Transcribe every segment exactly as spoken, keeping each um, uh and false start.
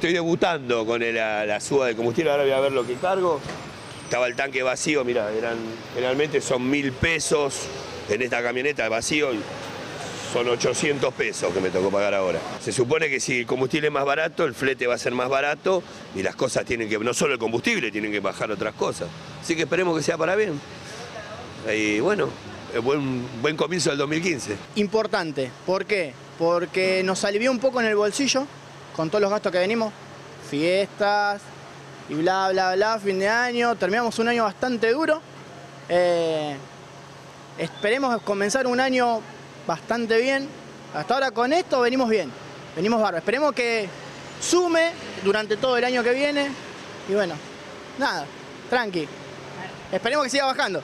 estoy debutando con el, la, la suba de combustible, ahora voy a ver lo que cargo. Estaba el tanque vacío, mira, eran, generalmente son mil pesos en esta camioneta vacío y son ochocientos pesos que me tocó pagar ahora. Se supone que si el combustible es más barato, el flete va a ser más barato y las cosas tienen que, no solo el combustible, tienen que bajar otras cosas. Así que esperemos que sea para bien. Y bueno, buen, buen comienzo del dos mil quince. Importante, ¿por qué? Porque nos alivió un poco en el bolsillo con todos los gastos que venimos, fiestas y bla, bla, bla, fin de año. Terminamos un año bastante duro. Eh, esperemos comenzar un año bastante bien. Hasta ahora con esto venimos bien, venimos bárbaro. Esperemos que sume durante todo el año que viene. Y bueno, nada, tranqui. Esperemos que siga bajando.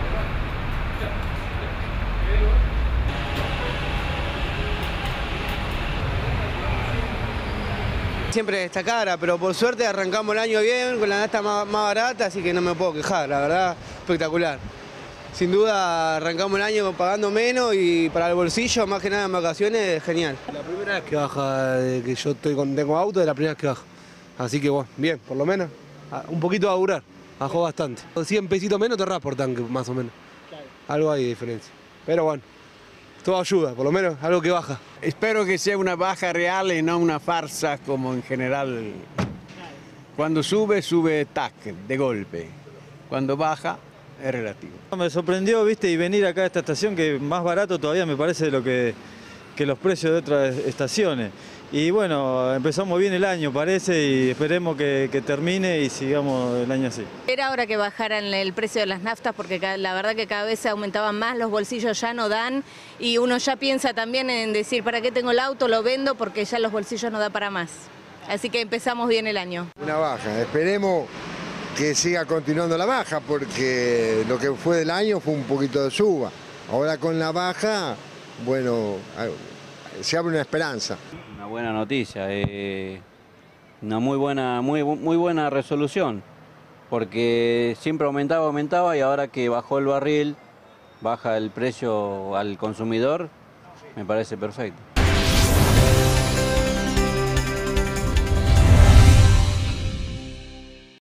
Siempre está cara, pero por suerte arrancamos el año bien, con la nafta más, más barata, así que no me puedo quejar, la verdad, espectacular. Sin duda arrancamos el año pagando menos y para el bolsillo, más que nada en vacaciones, genial. La primera vez que baja, de que yo estoy con, tengo auto, es la primera vez que baja. Así que bueno, bien, por lo menos, un poquito va a durar, bajó bastante. cien pesitos menos te ahorras por tanque, más o menos. Algo hay de diferencia. Pero bueno, todo ayuda, por lo menos algo que baja. Espero que sea una baja real y no una farsa como en general. Cuando sube, sube tac, de golpe. Cuando baja, es relativo. Me sorprendió, viste, y venir acá a esta estación que más barato todavía me parece de lo que, que los precios de otras estaciones. Y bueno, empezamos bien el año parece y esperemos que, que termine y sigamos el año así. Era hora que bajaran el precio de las naftas porque la verdad que cada vez se aumentaban más, los bolsillos ya no dan y uno ya piensa también en decir, ¿para qué tengo el auto? Lo vendo porque ya los bolsillos no da para más. Así que empezamos bien el año. Una baja, esperemos que siga continuando la baja porque lo que fue del año fue un poquito de suba. Ahora con la baja, bueno, se abre una esperanza. Una buena noticia, eh, una muy buena, muy, muy buena resolución, porque siempre aumentaba, aumentaba y ahora que bajó el barril, baja el precio al consumidor, me parece perfecto.